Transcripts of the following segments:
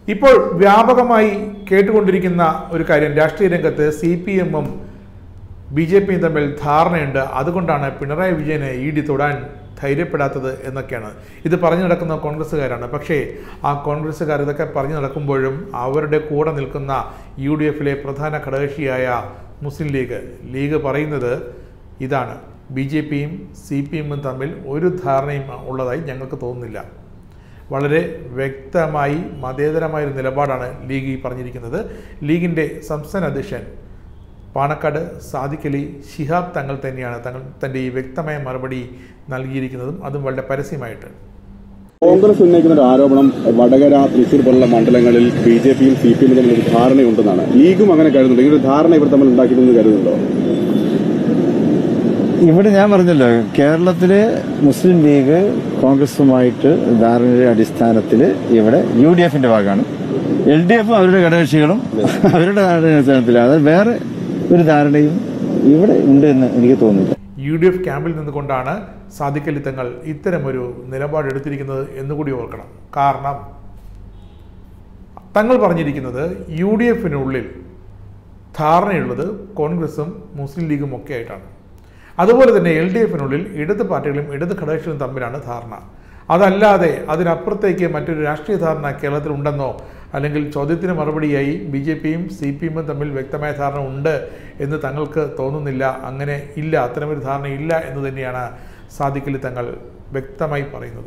ഇപ്പോൾ വ്യാപകമായി കേട്ടുകൊണ്ടിരിക്കുന്ന ഒരു കാര്യം, രാഷ്ട്രീയ രംഗത്ത് CPM-ഉം BJP-യും തമ്മിൽ ധാരണയുണ്ട്, അതുകൊണ്ടാണ് പിണറായി വിജയനെ ED തൊടാൻ ധൈര്യപ്പെടാത്തത് എന്നൊക്കെയാണ്. ഇത് പറഞ്ഞു നടക്കുന്ന കോൺഗ്രസ്സുകാരാണ്. പക്ഷേ ആ കോൺഗ്രസ്സുകാർ ഇതൊക്കെ പറഞ്ഞു നടക്കുമ്പോഴും അവരുടെ കൂടെ നിൽക്കുന്ന UDF-ലെ പ്രധാന ഘടകകക്ഷിയായ മുസ്ലിം ലീഗ് പറയുന്നത് ഇതാണ്: BJP-യും CPM-ഉം തമ്മിൽ ഒരു ധാരണയും ഉള്ളതായി ഞങ്ങൾക്ക് തോന്നുന്നില്ല. വളരെ വ്യക്തമായി മതേതരമായൊരു നിലപാടാണ് ലീഗ് ഈ പറഞ്ഞിരിക്കുന്നത്. ലീഗിൻ്റെ സംസ്ഥാന അധ്യക്ഷൻ പാണക്കാട് സാദിഖ് അലി ശിഹാബ് തങ്ങൾ തന്നെയാണ് തൻ്റെ ഈ വ്യക്തമായ മറുപടി നൽകിയിരിക്കുന്നതും, അതും വളരെ പരസ്യമായിട്ട്. കോൺഗ്രസ് ഉന്നയിക്കുന്ന ഒരു ആരോപണം വടകര, തൃശ്ശൂർ പോലുള്ള മണ്ഡലങ്ങളിൽ BJP-യും CPM-ഉം തമ്മിൽ ഒരു ധാരണയുണ്ടെന്നാണ്. ലീഗും അങ്ങനെ കരുതുന്നുണ്ട്. ഈ ഒരു ധാരണ ഇവർ തമ്മിൽ ഉണ്ടാക്കിയിട്ടുണ്ടെന്ന് കരുതുന്നുണ്ടോ? ഇവിടെ ഞാൻ പറഞ്ഞല്ലോ, കേരളത്തിലെ മുസ്ലിം ലീഗ് കോൺഗ്രസുമായിട്ട് ധാരണയുടെ അടിസ്ഥാനത്തിൽ ഇവിടെ UDF-ന്റെ ഭാഗമാണ്. LDF അവരുടെ ഘടകകക്ഷികളും അവരുടെ ധാരണയുടെ അടിസ്ഥാനത്തിലാണ്. അത് വേറെ ഒരു ധാരണയും ഇവിടെ ഉണ്ട് എന്ന് എനിക്ക് തോന്നുന്നില്ല. UDF ക്യാമ്പിൽ നിന്നുകൊണ്ടാണ് സാദിഖ് അലി തങ്ങൾ ഇത്തരമൊരു നിലപാടെടുത്തിരിക്കുന്നത് എന്നുകൂടി ഓർക്കണം. കാരണം തങ്ങൾ പറഞ്ഞിരിക്കുന്നത് UDF-നുള്ളിൽ ധാരണയുള്ളത് കോൺഗ്രസും മുസ്ലിം ലീഗും ഒക്കെ ആയിട്ടാണ്. അതുപോലെ തന്നെ LDF-നുള്ളിൽ ഇടത് പാർട്ടികളും ഇടത് ഘടകകക്ഷികളും തമ്മിലാണ് ധാരണ. അതല്ലാതെ അതിനപ്പുറത്തേക്ക് മറ്റൊരു രാഷ്ട്രീയ ധാരണ കേരളത്തിലുണ്ടെന്നോ അല്ലെങ്കിൽ ചോദ്യത്തിന് മറുപടിയായി BJP-യും CPM-ഉം തമ്മിൽ വ്യക്തമായ ധാരണ ഉണ്ട് എന്ന് തങ്ങൾക്ക് തോന്നുന്നില്ല. അങ്ങനെ ഇല്ല, അത്തരമൊരു ധാരണ ഇല്ല എന്ന് തന്നെയാണ് സാദിഖ് അലി തങ്ങൾ വ്യക്തമായി പറയുന്നത്.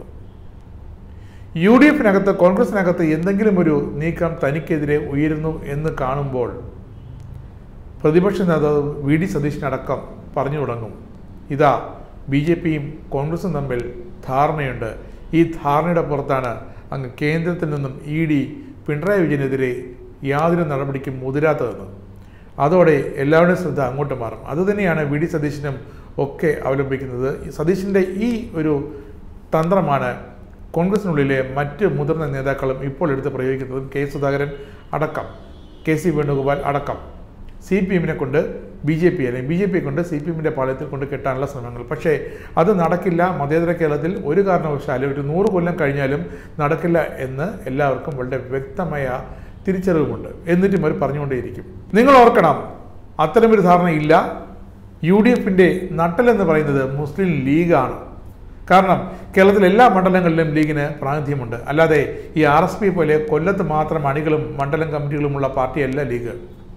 UDF-നകത്ത് കോൺഗ്രസിനകത്ത് എന്തെങ്കിലും ഒരു നീക്കം തനിക്കെതിരെ ഉയരുന്നു എന്ന് കാണുമ്പോൾ പ്രതിപക്ഷ നേതാവ് VD സതീശനടക്കം പറഞ്ഞു തുടങ്ങും, ഇതാ BJP-യും കോൺഗ്രസും തമ്മിൽ ധാരണയുണ്ട്, ഈ ധാരണയുടെ പുറത്താണ് അങ്ങ് കേന്ദ്രത്തിൽ നിന്നും ED പിണറായി വിജയനെതിരെ യാതൊരു നടപടിക്കും മുതിരാത്തതെന്ന്. അതോടെ എല്ലാവരുടെയും ശ്രദ്ധ അങ്ങോട്ട് മാറും. അതുതന്നെയാണ് VD സതീശനും ഒക്കെ അവലംബിക്കുന്നത്. സതീശൻ്റെ ഈ ഒരു തന്ത്രമാണ് കോൺഗ്രസിനുള്ളിലെ മറ്റ് മുതിർന്ന നേതാക്കളും ഇപ്പോൾ എടുത്ത് പ്രയോഗിക്കുന്നതും. K. സുധാകരൻ അടക്കം, KC വേണുഗോപാൽ അടക്കം CPM-നെ കൊണ്ട് BJP അല്ലെങ്കിൽ BJP കൊണ്ട് CPM-ന്റെ പാളയത്തിൽ കൊണ്ട് കെട്ടാനുള്ള ശ്രമങ്ങൾ. പക്ഷേ അത് നടക്കില്ല. മതേതര കേരളത്തിൽ ഒരു കാരണവശാലും ഒരു 100 കൊല്ലം കഴിഞ്ഞാലും നടക്കില്ല എന്ന് എല്ലാവർക്കും വളരെ വ്യക്തമായ തിരിച്ചറിവുമുണ്ട്. എന്നിട്ടും അവർ പറഞ്ഞുകൊണ്ടേയിരിക്കും. നിങ്ങൾ ഓർക്കണം, അത്തരമൊരു ധാരണയില്ല. UDF-ന്റെ നട്ടലെന്ന് പറയുന്നത് മുസ്ലിം ലീഗാണ്. കാരണം കേരളത്തിലെ എല്ലാ മണ്ഡലങ്ങളിലും ലീഗിന് പ്രാതിനിധ്യമുണ്ട്. അല്ലാതെ ഈ RSP പോലെ കൊല്ലത്ത് മാത്രം അണികളും മണ്ഡലം കമ്മിറ്റികളുമുള്ള പാർട്ടിയല്ല ലീഗ്.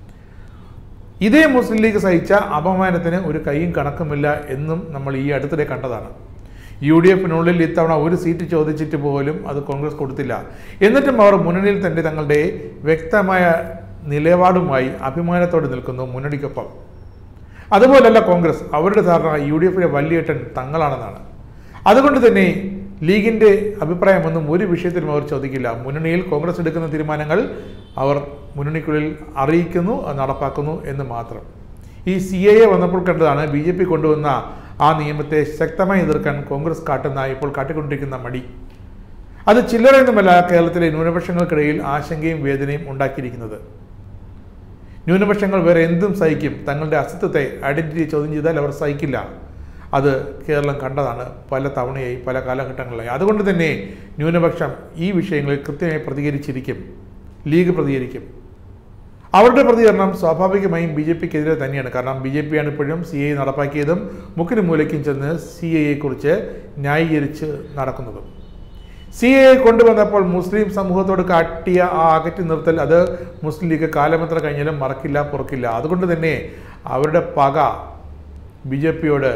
ഇതേ മുസ്ലിം ലീഗ് സഹിച്ച അപമാനത്തിന് ഒരു കൈയും കണക്കുമില്ല എന്നും നമ്മൾ ഈ അടുത്തിടെ കണ്ടതാണ്. UDF-നുള്ളിൽ ഇത്തവണ ഒരു സീറ്റ് ചോദിച്ചിട്ട് പോലും അത് കോൺഗ്രസ് കൊടുത്തില്ല. എന്നിട്ടും അവർ മുന്നണിയിൽ തന്നെ തങ്ങളുടെ വ്യക്തമായ നിലപാടുമായി അഭിമാനത്തോടെ നിൽക്കുന്നു മുന്നണിക്കൊപ്പം. അതുപോലല്ല കോൺഗ്രസ്. അവരുടെ ധാരണ UDF-ലെ വലിയേട്ടൻ തങ്ങളാണെന്നാണ്. അതുകൊണ്ട് തന്നെ ലീഗിൻ്റെ അഭിപ്രായമൊന്നും ഒരു വിഷയത്തിലും അവർ ചോദിക്കില്ല. മുന്നണിയിൽ കോൺഗ്രസ് എടുക്കുന്ന തീരുമാനങ്ങൾ അവർ മുന്നണിക്കുള്ളിൽ അറിയിക്കുന്നു, നടപ്പാക്കുന്നു എന്ന് മാത്രം. ഈ CAA വന്നപ്പോൾ കണ്ടതാണ് BJP കൊണ്ടുവന്ന ആ നിയമത്തെ ശക്തമായി എതിർക്കാൻ കോൺഗ്രസ് ഇപ്പോൾ കാട്ടിക്കൊണ്ടിരിക്കുന്ന മടി. അത് ചില്ലറയൊന്നുമല്ല കേരളത്തിലെ ന്യൂനപക്ഷങ്ങൾക്കിടയിൽ ആശങ്കയും വേദനയും ഉണ്ടാക്കിയിരിക്കുന്നത്. ന്യൂനപക്ഷങ്ങൾ വേറെ എന്തും സഹിക്കും, തങ്ങളുടെ അസ്തിത്വത്തെ ഐഡന്റിറ്റി ചോദ്യം ചെയ്താൽ അവർ സഹിക്കില്ല. അത് കേരളം കണ്ടതാണ് പല തവണയായി, പല കാലഘട്ടങ്ങളിലായി. അതുകൊണ്ട് തന്നെ ന്യൂനപക്ഷം ഈ വിഷയങ്ങളിൽ കൃത്യമായി പ്രതികരിച്ചിരിക്കും. ലീഗ് പ്രതികരിക്കും. അവരുടെ പ്രതികരണം സ്വാഭാവികമായും BJP-ക്കെതിരെ തന്നെയാണ്. കാരണം BJP-യാണ് ഇപ്പോഴും CAA നടപ്പാക്കിയതും മുക്കിനും മൂലയ്ക്കും ചെന്ന് CAA-യെക്കുറിച്ച് ന്യായീകരിച്ച് നടക്കുന്നതും. CAA കൊണ്ടുവന്നപ്പോൾ മുസ്ലിം സമൂഹത്തോട് കാട്ടിയ ആ അകറ്റി നിർത്തൽ അത് മുസ്ലിം ലീഗ് കാലമെത്ര കഴിഞ്ഞാലും മറക്കില്ല, പൊറുക്കില്ല. അതുകൊണ്ട് തന്നെ അവരുടെ പക BJP-യോട്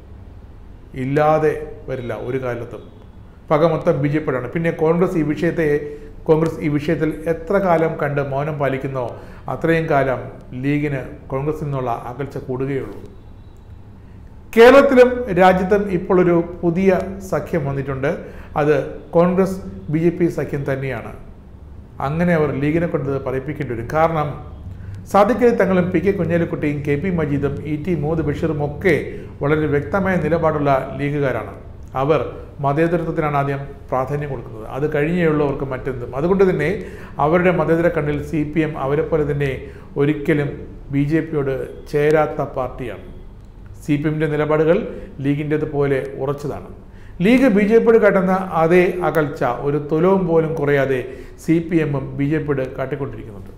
ഇല്ലാതെ വരില്ല ഒരു കാലത്തും. പക മൊത്തം BJP-യോടാണ്. പിന്നെ കോൺഗ്രസ് ഈ വിഷയത്തിൽ എത്ര കാലം കണ്ട് മൗനം പാലിക്കുന്നോ അത്രയും കാലം ലീഗിന് കോൺഗ്രസിൽ നിന്നുള്ള അകൽച്ച കൂടുകയുള്ളൂ. കേരളത്തിലും രാജ്യത്തും ഇപ്പോൾ ഒരു പുതിയ സഖ്യം വന്നിട്ടുണ്ട്. അത് കോൺഗ്രസ് BJP സഖ്യം തന്നെയാണ്. അങ്ങനെ അവർ ലീഗിനെ കൊണ്ട് പറയിപ്പിക്കേണ്ടി വരും. കാരണം സാദിഖ് അലി തങ്ങളും PK കുഞ്ഞാലിക്കുട്ടിയും KP മജീദും ET മുഹമ്മദ് ബഷീറും ഒക്കെ വളരെ വ്യക്തമായ നിലപാടുള്ള ലീഗുകാരാണ്. അവർ മതേതരത്വത്തിനാണ് ആദ്യം പ്രാധാന്യം കൊടുക്കുന്നത്. അത് കഴിഞ്ഞേയുള്ളവർക്ക് മറ്റെന്തും. അതുകൊണ്ട് തന്നെ അവരുടെ മതേതര കണ്ണിൽ CPM അവരെ പോലെ തന്നെ ഒരിക്കലും BJP-യോട് ചേരാത്ത പാർട്ടിയാണ്. CPM-ന്റെ നിലപാടുകൾ ലീഗിൻ്റെതുപോലെ ഉറച്ചതാണ്. ലീഗ് ബി ജെ പിയോട് കാട്ടുന്ന അതേ അകൽച്ച ഒരു തുലവും പോലും കുറയാതെ CPM-ഉം ബി ജെ പിയോട് കാട്ടിക്കൊണ്ടിരിക്കുന്നുണ്ട്.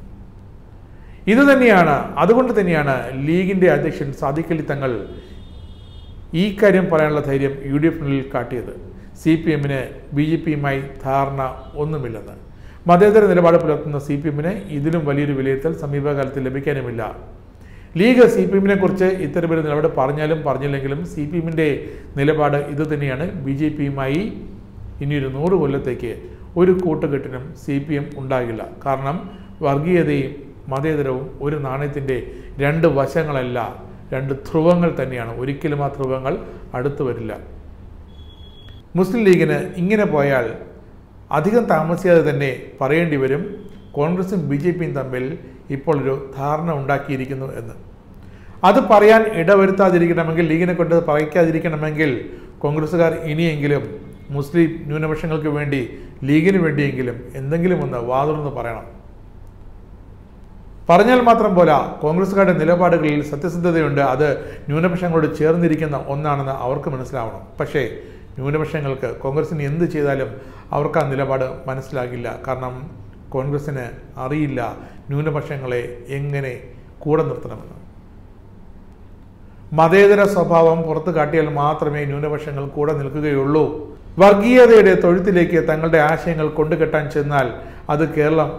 അതുകൊണ്ട് തന്നെയാണ് ലീഗിൻ്റെ അധ്യക്ഷൻ സാദിഖ് അലി തങ്ങൾ ഈ കാര്യം പറയാനുള്ള ധൈര്യം UDF-നുള്ളിൽ കാട്ടിയത്. CPM-ന് BJP-യുമായി ധാരണ ഒന്നുമില്ലെന്ന്. മതേതര നിലപാട് പുലർത്തുന്ന CPM-ന് ഇതിലും വലിയൊരു വിലയിരുത്തൽ സമീപകാലത്ത് ലഭിക്കാനുമില്ല. ലീഗ് CPM-നെ കുറിച്ച് ഇത്തരമൊരു നിലപാട് പറഞ്ഞില്ലെങ്കിലും CPM-ന്റെ നിലപാട് ഇതുതന്നെയാണ്. BJP-യുമായി ഇനിയൊരു 100 കൊല്ലത്തേക്ക് ഒരു കൂട്ടുകെട്ടിനും CPM ഉണ്ടാകില്ല. കാരണം വർഗീയതയും മതേതരവും ഒരു നാണയത്തിൻ്റെ 2 വശങ്ങളല്ല, 2 ധ്രുവങ്ങൾ തന്നെയാണ്. ഒരിക്കലും ആ ധ്രുവങ്ങൾ അടുത്തു വരില്ല. മുസ്ലിം ലീഗിന് ഇങ്ങനെ പോയാൽ അധികം താമസിയാതെ തന്നെ പറയേണ്ടി വരും കോൺഗ്രസും BJP-യും തമ്മിൽ ഇപ്പോൾ ഒരു ധാരണ ഉണ്ടാക്കിയിരിക്കുന്നു എന്ന്. അത് പറയാൻ ഇടവരുത്താതിരിക്കണമെങ്കിൽ, ലീഗിനെ കൊണ്ട് പറയിക്കാതിരിക്കണമെങ്കിൽ കോൺഗ്രസ്സുകാർ ഇനിയെങ്കിലും മുസ്ലിം ന്യൂനപക്ഷങ്ങൾക്ക് വേണ്ടി, ലീഗിന് വേണ്ടിയെങ്കിലും എന്തെങ്കിലും ഒന്ന് വാതുറന്ന് പറയണം. പറഞ്ഞാൽ മാത്രം പോരാ, കോൺഗ്രസ്സുകാരുടെ നിലപാടുകളിൽ സത്യസന്ധതയുണ്ട്. അത് ന്യൂനപക്ഷങ്ങളോട് ചേർന്നിരിക്കുന്ന ഒന്നാണെന്ന് അവർക്ക് മനസ്സിലാവണം. പക്ഷേ ന്യൂനപക്ഷങ്ങൾക്ക് കോൺഗ്രസിന് എന്ത് ചെയ്താലും അവർക്ക് ആ നിലപാട് മനസ്സിലാകില്ല. കാരണം കോൺഗ്രസ്സിന് അറിയില്ല ന്യൂനപക്ഷങ്ങളെ എങ്ങനെ കൂടെ നിർത്തണമെന്ന്. മതേതര സ്വഭാവം പുറത്തു കാട്ടിയാൽ മാത്രമേ ന്യൂനപക്ഷങ്ങൾ കൂടെ നിൽക്കുകയുള്ളൂ. വർഗീയതയുടെ തൊഴുത്തിലേക്ക് തങ്ങളുടെ ആശയങ്ങൾ കൊണ്ടുകെട്ടാൻ ചെന്നാൽ അത്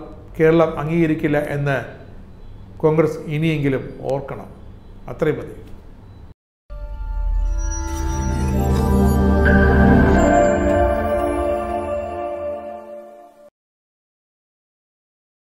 കേരളം അംഗീകരിക്കില്ല എന്ന് കോൺഗ്രസ് ഇനിയെങ്കിലും ഓർക്കണം. അത്രയും മതി.